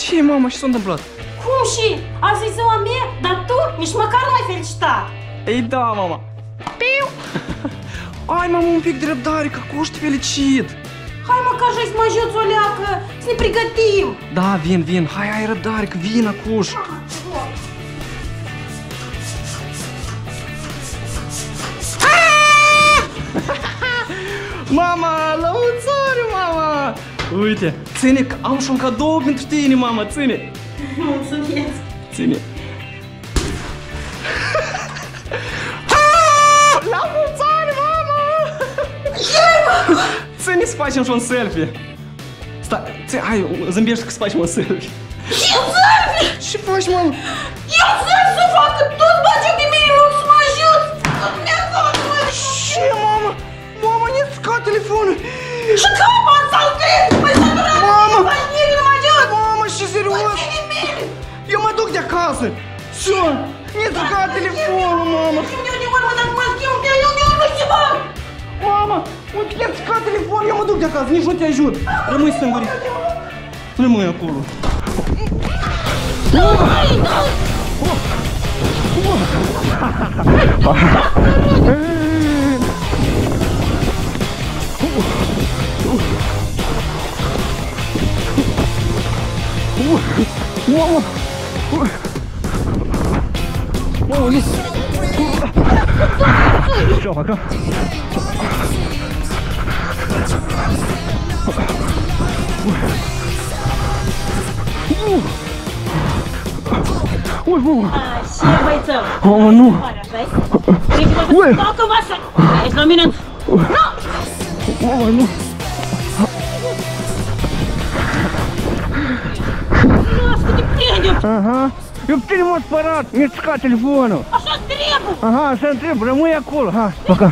Ce, mama, ce s-a întâmplat? Cum și? Azi e ziua mea, dar tu nici măcar nu m-ai felicitat. Ei, da, mama. Piu! Ai, mama, un pic de răbdare, că Cuș te felicit. Hai mă, că așa să mă ajuți o leacă, să ne pregătim. Da, vin. Hai, ai răbdare, că vin, Cuș. Mama, la mulți ani, mama! Uite, ține, că am și un cadou pentru tine, mama, ține. Mulțumesc. Ține. La mulți ani, mama! Ține să facem și un selfie. Stai, hai, zâmbește că să facem un selfie. Eu selfie! Ce faci, mama? Eu selfie să fac, că tot bagi de mine în loc să mă ajut. Ce, mama? Mama, ne scot telefonul. Și că m-am saltat! Păi s-a durat! Mama! Nimeni nu mă ajut! Mama, ce serios? Eu mă duc de acasă. Ce? Ne scot telefonul, mama. Eu de urmă, dacă mă schimb, eu nu știu, bă! Mama, uite, ne scot telefonul, eu mă duc de acasă, nici nu te ajut. Rămâi singuri. Rămâi acolo. Mama! Mama, nu! Ce-o facă? Ui, mama! Ce băițău? Mama, nu! Ui! Dacă vă să... Ești la mine... Nu! Mama, nu! Las că te prindem! Aha! Eu pe tine m-am spărat! Mi-a scăpat telefonul! Așa trebuie! Aha, așa trebuie, rămâi acolo! Ha, poca!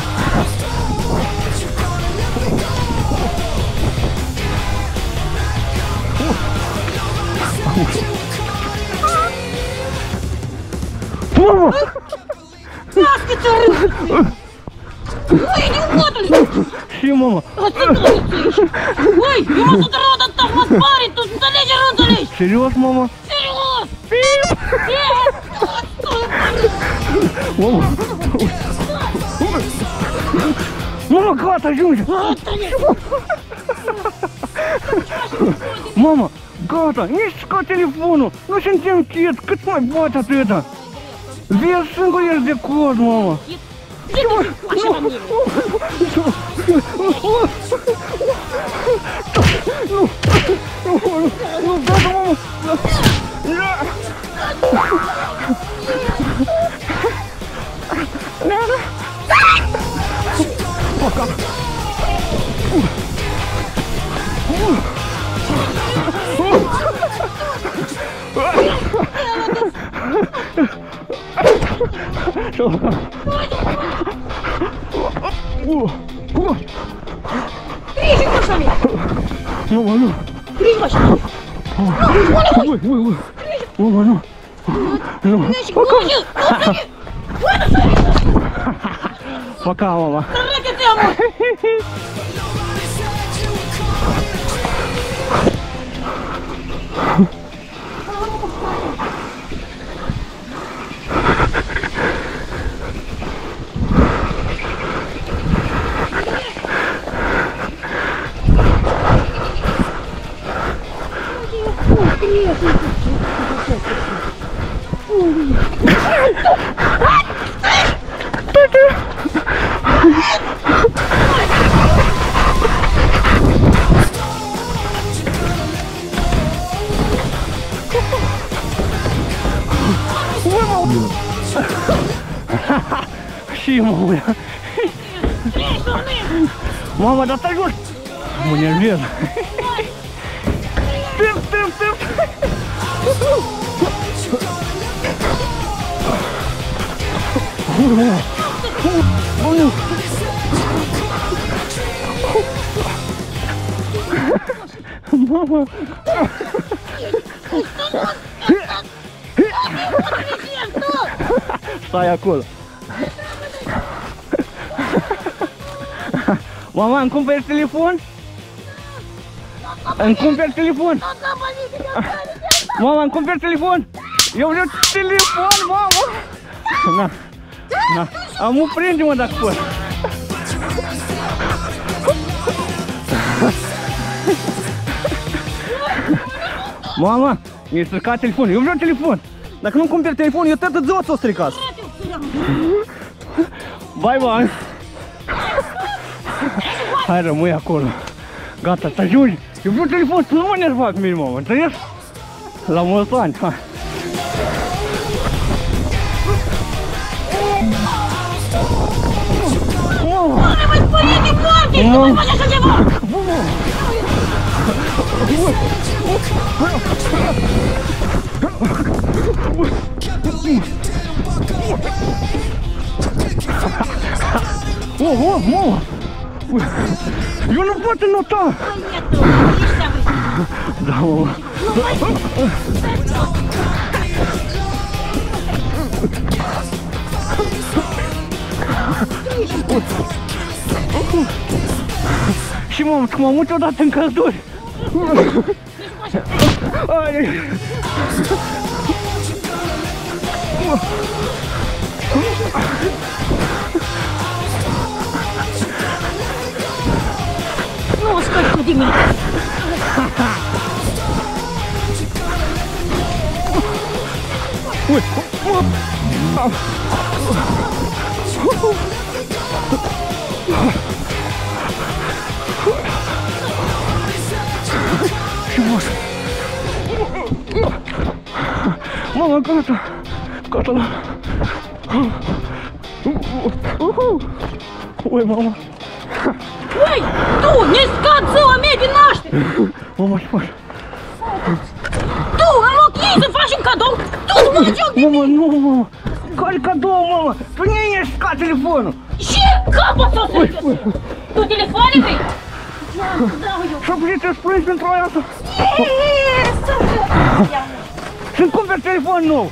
Mama! Las că ți-o râd! Ui, idiotule! Și mama! Ui, eu m-am sătărat atâta și mă spari, tu înțelegi sau nu înțelegi? Serios, mama? Serios! Mama! Mama, gata, ajunge! Mama, gata, nici scot telefonul! Nu suntem chit, cât mai poate atâta! Vezi singur ești de cod, mama! Ce te faci la mine? Nu, gata, mama! Poca! Крижик așa mie! Mama, nu! Крижик așa mie! Ui! Mama, nu! Nu! Пока, мама! Și mama, mama, dar stai jos! Mă nervez! Stâmp! Mama! Stai acolo! Mama, îmi cumperi telefon? Îmi cumperi telefon. Mama, îmi cumperi telefon. Eu vreau telefon, mama. Na, na. Amu, prinde-mă dacă poți. Mama, mi-ai stricat telefonul. Eu vreau telefon. Dacă nu-mi cumperi telefon, eu toată ziua ți-o stricați. Bye, bye. Hai, rămâi acolo. Gata, te ajungi. Eu vreau telefon, să nu mă nerva cu mine, mama. Înțelegi? La mulți ani, hai. Nu mai spune de moarte! Nu mai faci așa ceva! Mama! Eu nu pot înota! Da, mama! Și mama, că m-am mutat odată în călduri! Nu scoți cu de mine! Mama, gata! Gata! Oi, mama! Oi, tu, ne scad ziua mea de naștere! Mama, ce faci? Tu, în loc ei să faci un cadou, tu să mă joc de Mama, nu, mama! Care cadou, mama? Tu nu ești scat telefonul! Ce capă s-o să-i tu telefoane vrei? Și-a pus să spui pentru aia asta! Să-mi cumperi telefon nou!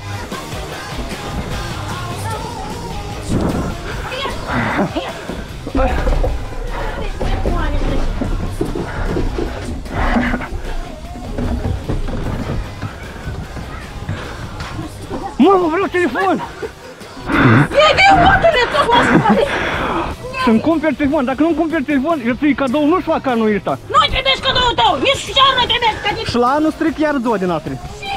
Mama, vreau telefon! Ei, de bătule, să mă spate! Să-mi cumperi telefon, dacă nu-mi cumperi telefon, eu ți-i cadou, nu-și fac anul ăsta! Nu-i trebuie cadoul tău, nici și nu-i trebuie cadou! Și la anul stric iar ziua de naștere.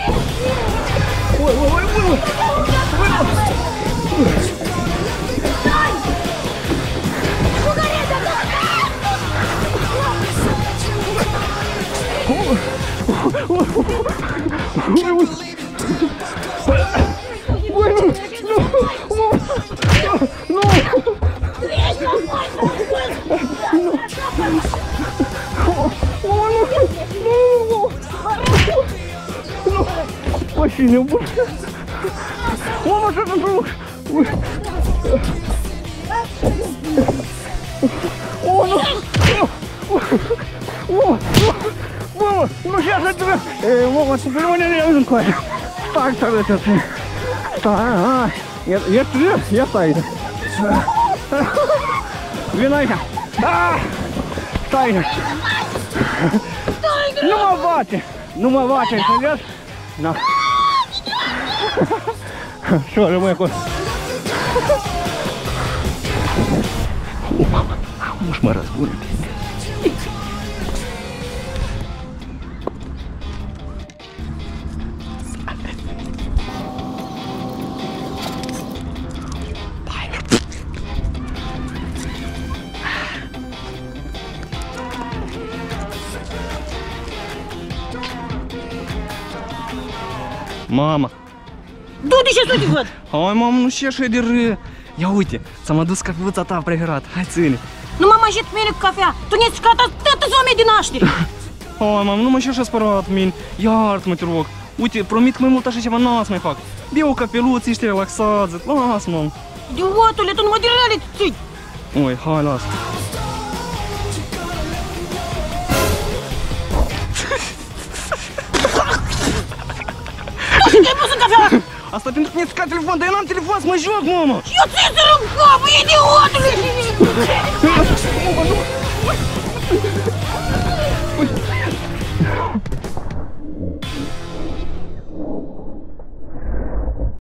Bă, și nebun! Mama, așa sunt loc! Mama, nu știu așa trebuie! Mama, să rămâne în coaie! Stai, stai, stai, stai! Stai, ia stai aici! Vino aici! Stai aici! Nu mă bate! Nu mă bate, înțelegi? Na! Și o rămâi acolo! Nu-și mă răzbună! Mama! Du-te și să te văd! Hai, mamă, nu și așa de râ. Ia uite, ți-am adus cafeuța ta preferată. Hai, ține. Nu m-am ajit mine cu cafea! Tu ne-ai scat atâta ziua mea de naștere! Hai, mamă, nu mă și așa spărat mine. Iartă-mă, te rog. Uite, promit că mai mult așa ceva n-ați mai fac. Bea o capeluță, ești relaxat. Las, mamă. Idiotule, tu nu mă direle, ții! Oi, hai, las. Tu te-ai pus în cafea! Asta pentru că mi-ai scat telefon, dar eu n-am telefon să mă joc, mamă. Eu ți-ai să rând capul, idiotule!